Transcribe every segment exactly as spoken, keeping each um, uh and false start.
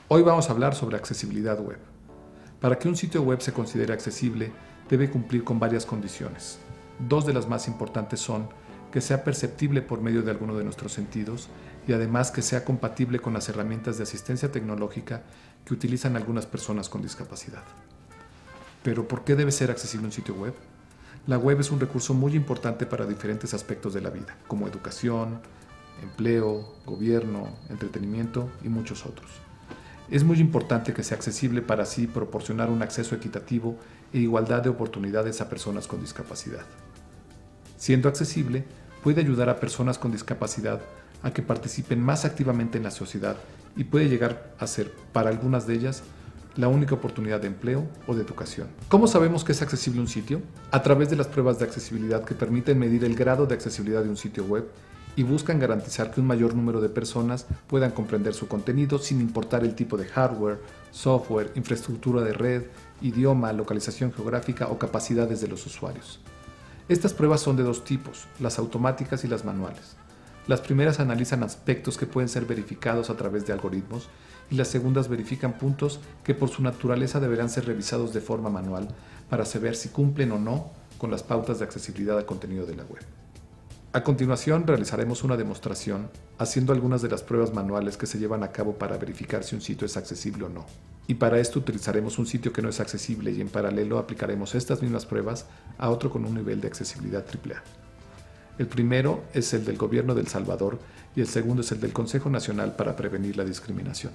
Hoy vamos a hablar sobre accesibilidad web. Para que un sitio web se considere accesible, debe cumplir con varias condiciones. Dos de las más importantes son que sea perceptible por medio de alguno de nuestros sentidos y además que sea compatible con las herramientas de asistencia tecnológica que utilizan algunas personas con discapacidad. Pero ¿por qué debe ser accesible un sitio web? La web es un recurso muy importante para diferentes aspectos de la vida, como educación, empleo, gobierno, entretenimiento y muchos otros. Es muy importante que sea accesible para así proporcionar un acceso equitativo e igualdad de oportunidades a personas con discapacidad. Siendo accesible, puede ayudar a personas con discapacidad a que participen más activamente en la sociedad y puede llegar a ser, para algunas de ellas, la única oportunidad de empleo o de educación. ¿Cómo sabemos que es accesible un sitio? A través de las pruebas de accesibilidad que permiten medir el grado de accesibilidad de un sitio web y buscan garantizar que un mayor número de personas puedan comprender su contenido sin importar el tipo de hardware, software, infraestructura de red, idioma, localización geográfica o capacidades de los usuarios. Estas pruebas son de dos tipos, las automáticas y las manuales. Las primeras analizan aspectos que pueden ser verificados a través de algoritmos y las segundas verifican puntos que por su naturaleza deberán ser revisados de forma manual para saber si cumplen o no con las pautas de accesibilidad al contenido de la web. A continuación realizaremos una demostración haciendo algunas de las pruebas manuales que se llevan a cabo para verificar si un sitio es accesible o no. Y para esto utilizaremos un sitio que no es accesible y en paralelo aplicaremos estas mismas pruebas a otro con un nivel de accesibilidad triple A. El primero es el del Gobierno de El Salvador y el segundo es el del Consejo Nacional para Prevenir la Discriminación.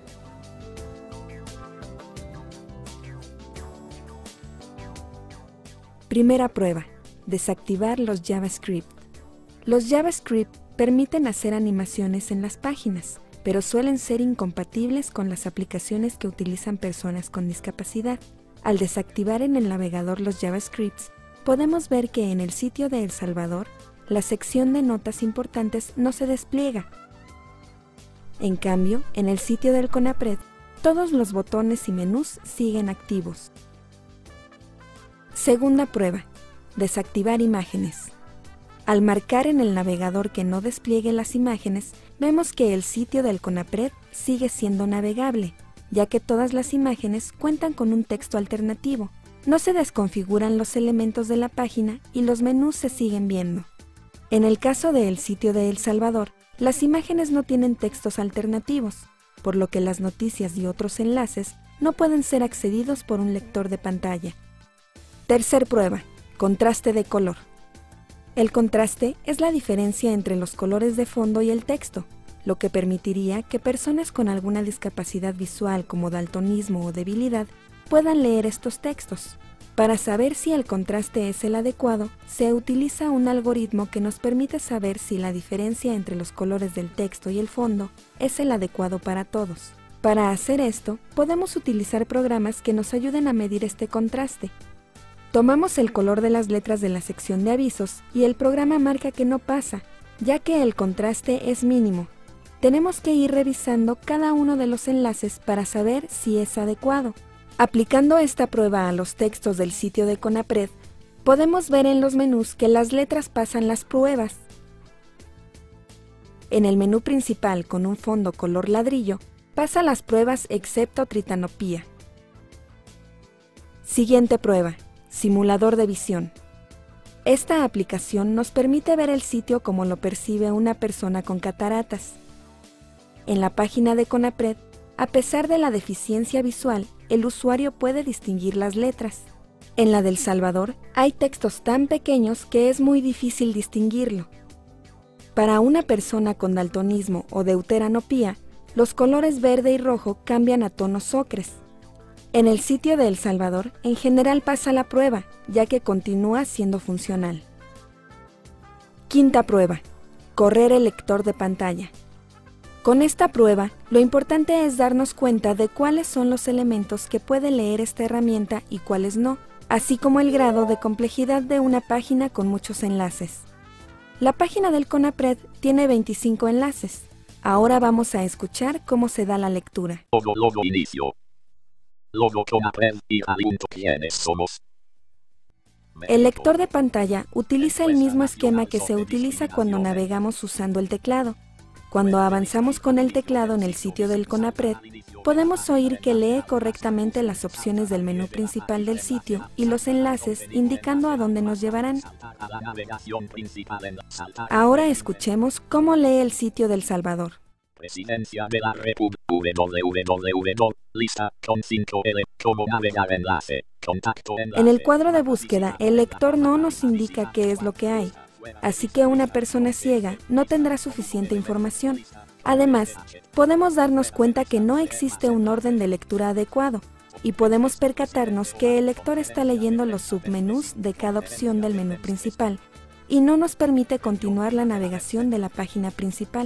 Primera prueba: desactivar los JavaScript. Los JavaScript permiten hacer animaciones en las páginas, pero suelen ser incompatibles con las aplicaciones que utilizan personas con discapacidad. Al desactivar en el navegador los JavaScripts, podemos ver que en el sitio de El Salvador, la sección de notas importantes no se despliega. En cambio, en el sitio del CONAPRED, todos los botones y menús siguen activos. Segunda prueba: desactivar imágenes. Al marcar en el navegador que no despliegue las imágenes, vemos que el sitio del CONAPRED sigue siendo navegable, ya que todas las imágenes cuentan con un texto alternativo. No se desconfiguran los elementos de la página y los menús se siguen viendo. En el caso del sitio de El Salvador, las imágenes no tienen textos alternativos, por lo que las noticias y otros enlaces no pueden ser accedidos por un lector de pantalla. Tercer prueba: contraste de color. El contraste es la diferencia entre los colores de fondo y el texto, lo que permitiría que personas con alguna discapacidad visual como daltonismo o debilidad puedan leer estos textos. Para saber si el contraste es el adecuado, se utiliza un algoritmo que nos permite saber si la diferencia entre los colores del texto y el fondo es el adecuado para todos. Para hacer esto, podemos utilizar programas que nos ayuden a medir este contraste. Tomamos el color de las letras de la sección de avisos y el programa marca que no pasa, ya que el contraste es mínimo. Tenemos que ir revisando cada uno de los enlaces para saber si es adecuado. Aplicando esta prueba a los textos del sitio de CONAPRED, podemos ver en los menús que las letras pasan las pruebas. En el menú principal con un fondo color ladrillo, pasa las pruebas excepto tritanopía. Siguiente prueba: simulador de visión. Esta aplicación nos permite ver el sitio como lo percibe una persona con cataratas. En la página de CONAPRED, a pesar de la deficiencia visual, el usuario puede distinguir las letras. En la del Salvador, hay textos tan pequeños que es muy difícil distinguirlo. Para una persona con daltonismo o deuteranopía, los colores verde y rojo cambian a tonos ocres. En el sitio de El Salvador, en general pasa la prueba, ya que continúa siendo funcional. Quinta prueba: correr el lector de pantalla. Con esta prueba, lo importante es darnos cuenta de cuáles son los elementos que puede leer esta herramienta y cuáles no, así como el grado de complejidad de una página con muchos enlaces. La página del CONAPRED tiene veinticinco enlaces. Ahora vamos a escuchar cómo se da la lectura. Logo, logo, inicio. Logo CONAPRED y adjunto quiénes somos. El lector de pantalla utiliza el mismo esquema que se utiliza cuando navegamos usando el teclado. Cuando avanzamos con el teclado en el sitio del CONAPRED, podemos oír que lee correctamente las opciones del menú principal del sitio y los enlaces indicando a dónde nos llevarán. Ahora escuchemos cómo lee el sitio del Salvador. Presidencia de la República, www, lista, con cinco L, cómo navegar enlace, contacto enlace. En el cuadro de búsqueda, el lector no nos indica qué es lo que hay, así que una persona ciega no tendrá suficiente información. Además, podemos darnos cuenta que no existe un orden de lectura adecuado, y podemos percatarnos que el lector está leyendo los submenús de cada opción del menú principal, y no nos permite continuar la navegación de la página principal.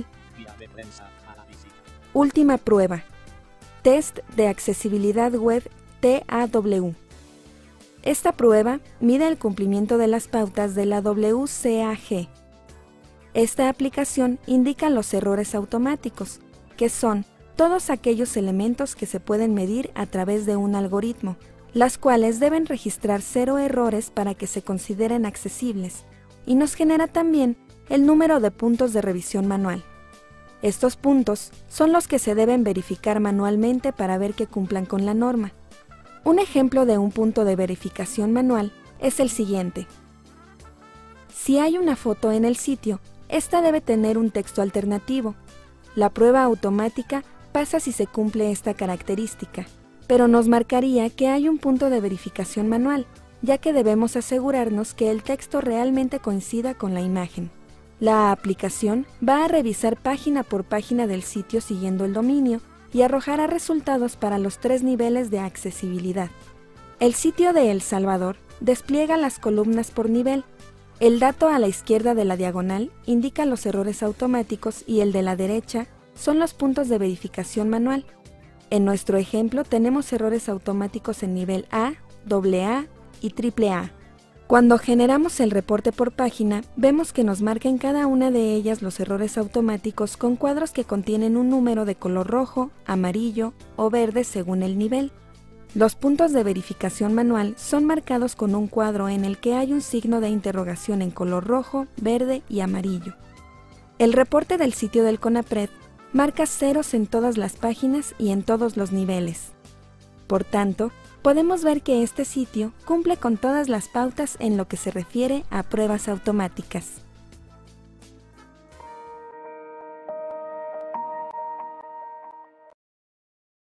Última prueba. Test de accesibilidad web T A W. Esta prueba mide el cumplimiento de las pautas de la W C A G. Esta aplicación indica los errores automáticos, que son todos aquellos elementos que se pueden medir a través de un algoritmo, las cuales deben registrar cero errores para que se consideren accesibles, y nos genera también el número de puntos de revisión manual. Estos puntos son los que se deben verificar manualmente para ver que cumplan con la norma. Un ejemplo de un punto de verificación manual es el siguiente. Si hay una foto en el sitio, esta debe tener un texto alternativo. La prueba automática pasa si se cumple esta característica, pero nos marcaría que hay un punto de verificación manual, ya que debemos asegurarnos que el texto realmente coincida con la imagen. La aplicación va a revisar página por página del sitio siguiendo el dominio y arrojará resultados para los tres niveles de accesibilidad. El sitio de El Salvador despliega las columnas por nivel. El dato a la izquierda de la diagonal indica los errores automáticos y el de la derecha son los puntos de verificación manual. En nuestro ejemplo tenemos errores automáticos en nivel A, doble A y triple A. Cuando generamos el reporte por página, vemos que nos marca en cada una de ellas los errores automáticos con cuadros que contienen un número de color rojo, amarillo o verde según el nivel. Los puntos de verificación manual son marcados con un cuadro en el que hay un signo de interrogación en color rojo, verde y amarillo. El reporte del sitio del CONAPRED marca ceros en todas las páginas y en todos los niveles. Por tanto, podemos ver que este sitio cumple con todas las pautas en lo que se refiere a pruebas automáticas.